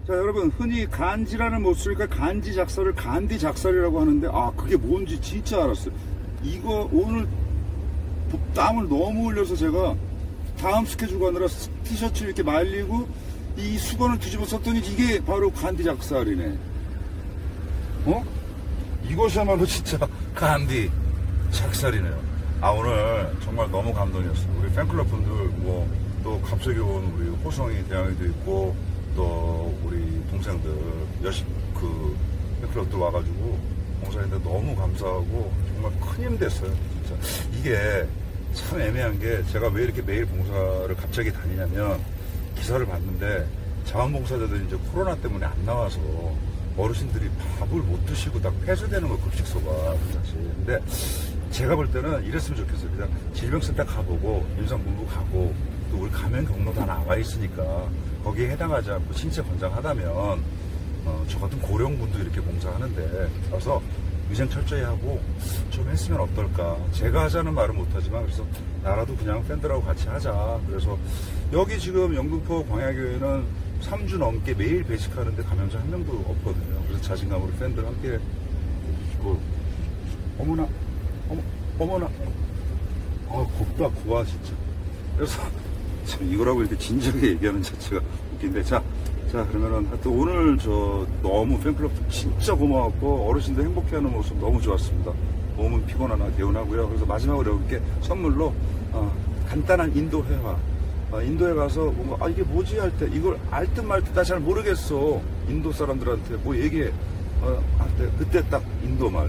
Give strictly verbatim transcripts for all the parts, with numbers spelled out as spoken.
자, 여러분, 흔히 간지라는 못 쓰니까 간지 작살을 간디 작살이라고 하는데, 아, 그게 뭔지 진짜 알았어요. 이거 오늘 땀을 너무 흘려서 제가 다음 스케줄 가느라 티셔츠 이렇게 말리고 이 수건을 뒤집어 썼더니 이게 바로 간디 작살이네. 어? 이것이야말로 진짜 간디 작살이네요. 아, 오늘 정말 너무 감동이었어요. 우리 팬클럽 분들, 뭐, 또 갑자기 온 우리 호성이 대항이도 있고, 또 우리 동생들, 여십, 그, 팬클럽들 와가지고 봉사했는데 너무 감사하고 정말 큰 힘 됐어요. 진짜. 이게 참 애매한 게 제가 왜 이렇게 매일 봉사를 갑자기 다니냐면 기사를 봤는데 자원봉사자들이 이제 코로나 때문에 안 나와서 어르신들이 밥을 못 드시고 다 폐쇄되는 거, 급식소가. 사실. 근데 제가 볼 때는 이랬으면 좋겠어요. 그냥 질병센터 가보고, 임상본부 가고, 또 우리 감염 경로 다 나와 있으니까, 거기에 해당하지 않고 신체 건장하다면, 어, 저 같은 고령분도 이렇게 봉사하는데, 가서 위생 철저히 하고, 좀 했으면 어떨까. 제가 하자는 말은 못하지만, 그래서 나라도 그냥 팬들하고 같이 하자. 그래서, 여기 지금 영등포 광야교회는 삼 주 넘게 매일 배식하는데 감염자 한 명도 없거든요. 그래서 자신감으로 팬들 함께 해주시고, 어머나, 어머, 어머나, 아, 곱다, 고와, 진짜. 그래서, 참, 이거라고 이렇게 진지하게 얘기하는 자체가 웃긴데, 자, 자, 그러면은, 하여튼 오늘 저, 너무 팬클럽 진짜 고마웠고, 어르신들 행복해하는 모습 너무 좋았습니다. 몸은 피곤하나 개운하고요. 그래서 마지막으로 이렇게 선물로, 어, 간단한 인도 회화. 어, 인도에 가서 뭔가, 아, 이게 뭐지? 할 때, 이걸 알 듯 말 듯 나 잘 모르겠어. 인도 사람들한테 뭐 얘기해. 어, 할 때, 그때 딱 인도 말.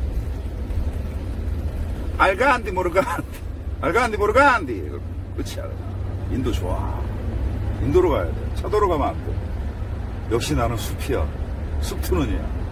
알가안디 모르가안디 알가안디 모르가안디. 그렇지 않아. 인도 좋아. 인도로 가야 돼. 차도로 가면 안 돼. 역시 나는 숲이야. 숲트는이야.